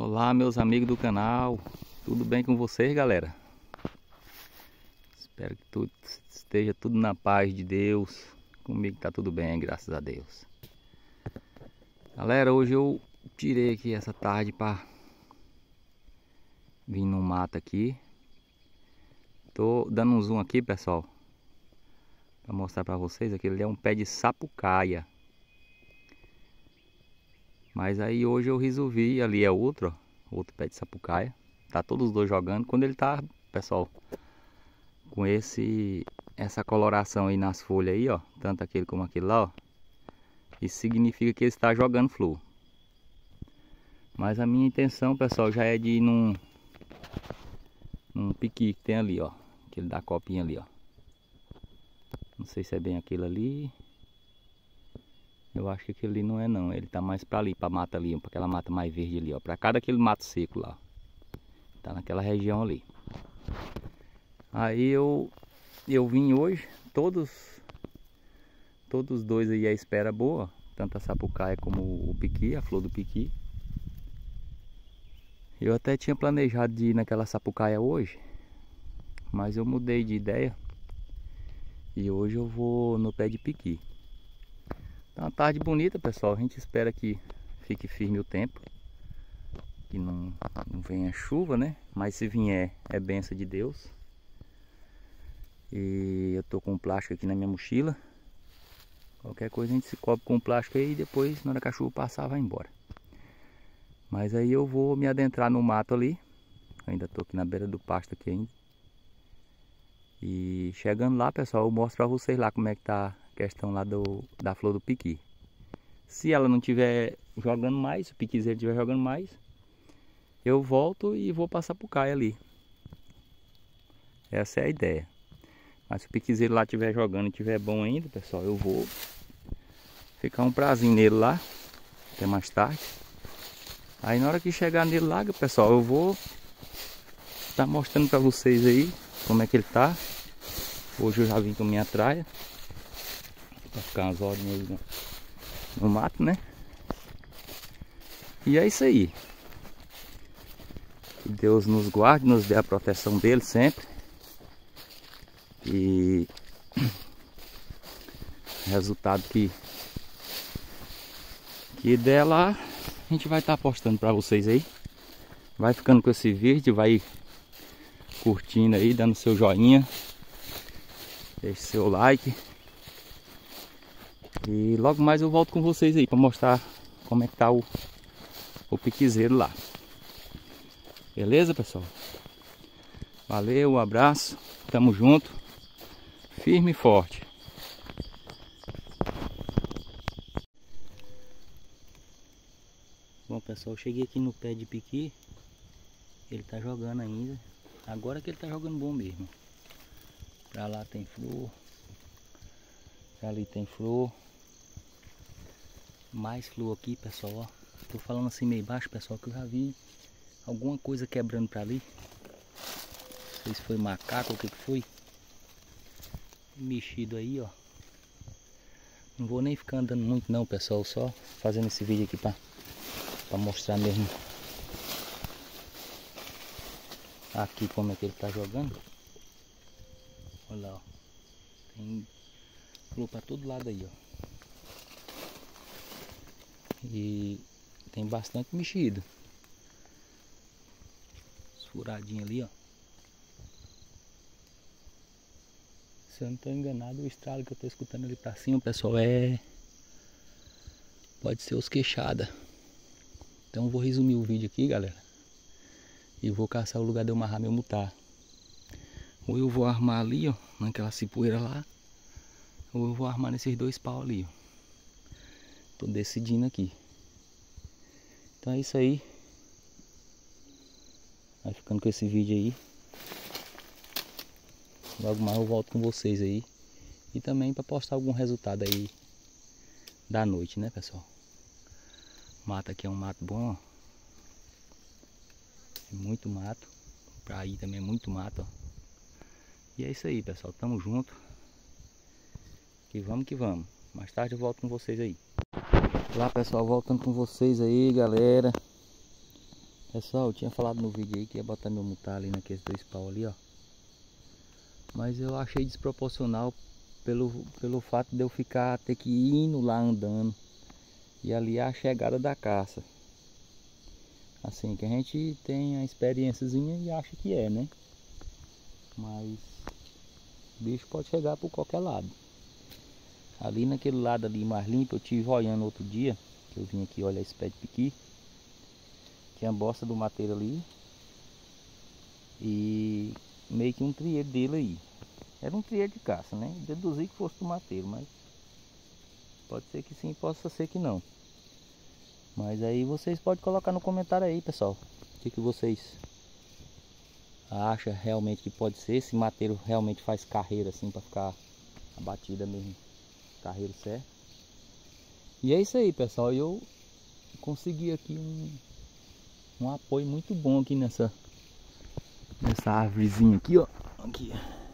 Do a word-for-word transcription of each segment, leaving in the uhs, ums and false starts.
Olá, meus amigos do canal, tudo bem com vocês, galera? Espero que tudo esteja tudo na paz de Deus. Comigo tá tudo bem, graças a Deus. Galera, hoje eu tirei aqui essa tarde para vir no mato aqui. Tô dando um zoom aqui, pessoal, para mostrar para vocês. Aquele ali é um pé de sapucaia. Mas aí hoje eu resolvi, ali é outro, ó, outro pé de sapucaia. Tá todos os dois jogando. Quando ele tá, pessoal, com esse essa coloração aí nas folhas aí, ó, tanto aquele como aquele lá, ó, isso significa que ele está jogando flor. Mas a minha intenção, pessoal, já é de ir num num piqui que tem ali, ó, aquele da copinha ali, ó. Não sei se é bem aquele ali. Eu acho que aquele ali não é não, ele tá mais pra ali, pra mata ali, pra aquela mata mais verde ali, ó, pra cá daquele mato seco lá. Tá naquela região ali. Aí eu eu vim hoje, todos todos dois aí a espera boa, tanto a sapucaia como o piqui, a flor do piqui. Eu até tinha planejado de ir naquela sapucaia hoje, mas eu mudei de ideia e hoje eu vou no pé de piqui. Tá uma tarde bonita, pessoal. A gente espera que fique firme o tempo, que não, não venha chuva, né? Mas se vier, é bênção de Deus. E eu tô com um plástico aqui na minha mochila. Qualquer coisa a gente se cobre com o plástico aí e depois, na hora que a chuva passar, vai embora. Mas aí eu vou me adentrar no mato ali. Eu ainda tô aqui na beira do pasto aqui ainda. E chegando lá, pessoal, eu mostro pra vocês lá como é que tá a questão lá do, da flor do piqui. Se ela não tiver jogando mais, se o piquizeiro estiver jogando mais, eu volto e vou passar pro caia ali. Essa é a ideia. Mas se o piquizeiro lá estiver jogando e estiver bom ainda, pessoal, eu vou ficar um prazinho nele lá, até mais tarde. Aí na hora que chegar nele lá, pessoal, eu vou estar mostrando pra vocês aí como é que ele tá. Hoje eu já vim com minha traia, pra ficar umas horinhas no, no mato, né? E é isso aí. Que Deus nos guarde, nos dê a proteção dele sempre. E resultado que que der lá, a gente vai estar postando para vocês aí. Vai ficando com esse vídeo, vai curtindo aí, dando seu joinha, deixe seu like. E logo mais eu volto com vocês aí para mostrar como é que tá o, o piquizeiro lá. Beleza, pessoal? Valeu, um abraço, tamo junto, firme e forte. Bom, pessoal, eu cheguei aqui no pé de piqui. Ele tá jogando ainda. Agora que ele tá jogando bom mesmo. Pra lá tem flor, pra ali tem flor. Mais flor aqui, pessoal, ó. Tô falando assim meio baixo, pessoal, que eu já vi alguma coisa quebrando pra ali. Não sei se foi macaco ou o que que foi. Mexido aí, ó. Não vou nem ficar andando muito não, pessoal. Só fazendo esse vídeo aqui pra, pra mostrar mesmo aqui como é que ele tá jogando. Olha lá, ó. Tem flor pra todo lado aí, ó. E tem bastante mexido. Furadinho ali, ó. Se eu não estou enganado, o estralo que eu estou escutando ali pra cima, pessoal, é... pode ser os queixada. Então eu vou resumir o vídeo aqui, galera. E vou caçar o lugar de eu amarrar meu mutar. Ou eu vou armar ali, ó, naquela cipoeira lá. Ou eu vou armar nesses dois pau ali, ó. Tô decidindo aqui. Então é isso aí. Vai ficando com esse vídeo aí. Logo mais eu volto com vocês aí. E também para postar algum resultado aí da noite, né, pessoal? Mato aqui é um mato bom, ó. É muito mato. Pra aí também é muito mato, ó. E é isso aí, pessoal. Tamo junto. Que vamos que vamos. Mais tarde eu volto com vocês aí. Lá, pessoal, voltando com vocês aí, galera. Pessoal, eu tinha falado no vídeo aí que ia botar meu mutar ali naqueles dois pau ali, ó. Mas eu achei desproporcional pelo, pelo fato de eu ficar, ter que ir indo lá andando. E ali é a chegada da caça. Assim, que a gente tem a experiênciazinha e acha que é, né? Mas o bicho pode chegar por qualquer lado. Ali naquele lado ali mais limpo, eu tive olhando outro dia, que eu vim aqui olhar esse pé de piqui. Tinha a bosta do mateiro ali. E meio que um trieiro dele aí. Era um trieiro de caça, né? Deduzi que fosse do mateiro, mas pode ser que sim, possa ser que não. Mas aí vocês podem colocar no comentário aí, pessoal, o que, que vocês acham realmente que pode ser. Esse mateiro realmente faz carreira assim para ficar a batida mesmo, carreiro certo. E é isso aí, pessoal. Eu consegui aqui um, um apoio muito bom aqui nessa nessa árvorezinha aqui, ó. Aqui.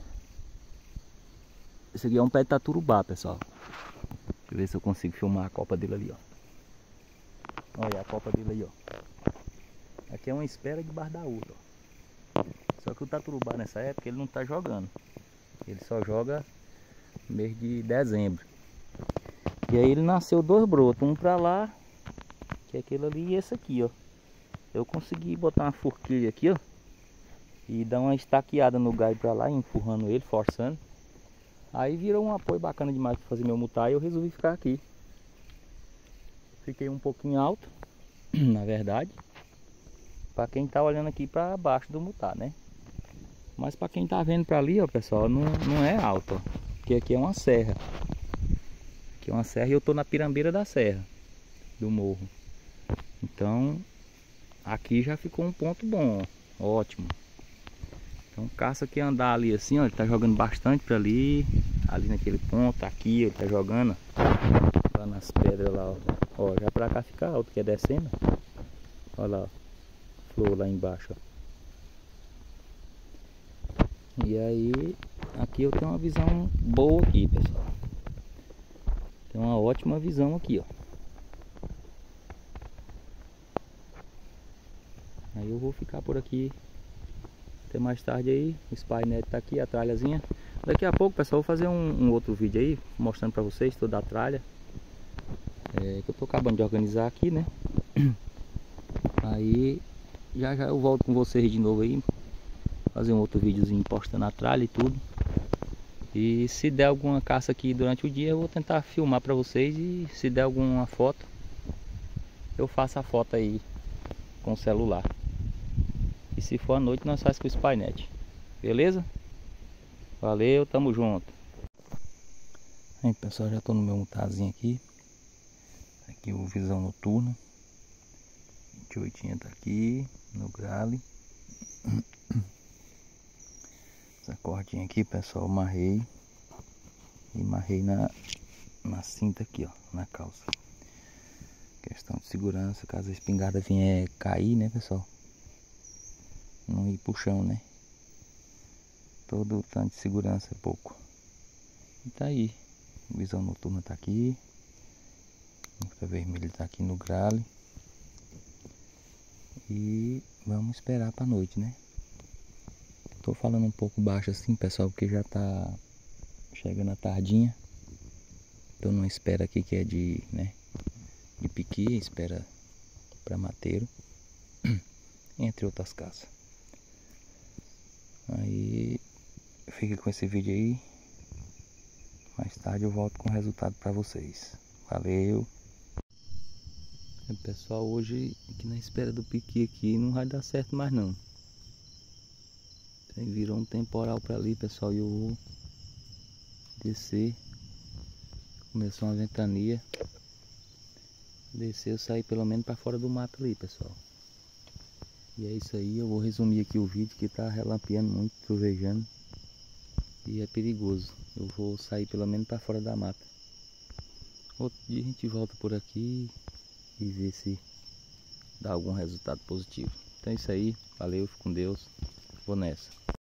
Esse aqui é um pé de taturubá, pessoal. Deixa eu ver se eu consigo filmar a copa dele ali, ó. Olha a copa dele aí, ó. Aqui é uma espera de da outra, ó. Só que o taturubá nessa época ele não tá jogando. Ele só joga no mês de dezembro. E aí ele nasceu dois brotos, um pra lá, que é aquele ali, e esse aqui, ó. Eu consegui botar uma forquilha aqui, ó, e dar uma estaqueada no galho pra lá, empurrando ele, forçando. Aí virou um apoio bacana demais para fazer meu mutar e eu resolvi ficar aqui. Fiquei um pouquinho alto, na verdade, para quem tá olhando aqui para baixo do mutar, né? Mas para quem tá vendo para ali, ó, pessoal, não, não é alto, ó, porque aqui é uma serra. Aqui é uma serra e eu tô na pirambeira da serra, do morro. Então, aqui já ficou um ponto bom, ó, ótimo. Então, caça que andar ali assim, ó, ele tá jogando bastante para ali, ali naquele ponto, aqui ele tá jogando, lá nas pedras lá, ó. Ó, já pra cá fica alto, que é descendo. Olha lá, ó, flor lá embaixo, ó. E aí, aqui eu tenho uma visão boa aqui, pessoal. Tem uma ótima visão aqui, ó. Aí eu vou ficar por aqui até mais tarde aí. O Spynet tá aqui, a tralhazinha. Daqui a pouco, pessoal, eu vou fazer um, um outro vídeo aí, mostrando pra vocês toda a tralha. É, que eu tô acabando de organizar aqui, né? Aí, já já eu volto com vocês de novo aí. Fazer um outro videozinho postando a tralha e tudo. E se der alguma caça aqui durante o dia, eu vou tentar filmar pra vocês. E se der alguma foto, eu faço a foto aí com o celular. E se for à noite, nós fazemos com o Spynet. Beleza? Valeu, tamo junto. Aí, pessoal, já tô no meu mutarzinho aqui. Aqui o visão noturna. vinte e oito tá aqui no grale. Essa cordinha aqui, pessoal, eu marrei. E marrei na, na cinta aqui, ó, na calça. Questão de segurança, caso a espingarda vier cair, né, pessoal? Não ir pro chão, né? Todo o tanto de segurança é pouco. E tá aí. Visão noturna tá aqui. O infravermelho tá aqui no grale. E vamos esperar pra noite, né? Tô falando um pouco baixo assim, pessoal, porque já tá chegando a tardinha. Tô numa espera aqui que é de, né, de piqui, espera pra mateiro, entre outras caças. Aí fica com esse vídeo aí. Mais tarde eu volto com o resultado pra vocês. Valeu! É, pessoal, hoje aqui na espera do piqui aqui não vai dar certo mais não. Virou um temporal pra ali, pessoal, e eu vou descer. Começou uma ventania. Descer, eu saí pelo menos pra fora do mato ali, pessoal. E é isso aí, eu vou resumir aqui o vídeo que tá relampeando muito, trovejando. E é perigoso. Eu vou sair pelo menos pra fora da mata. Outro dia a gente volta por aqui e vê se dá algum resultado positivo. Então é isso aí, valeu, fico com Deus. Vou nessa.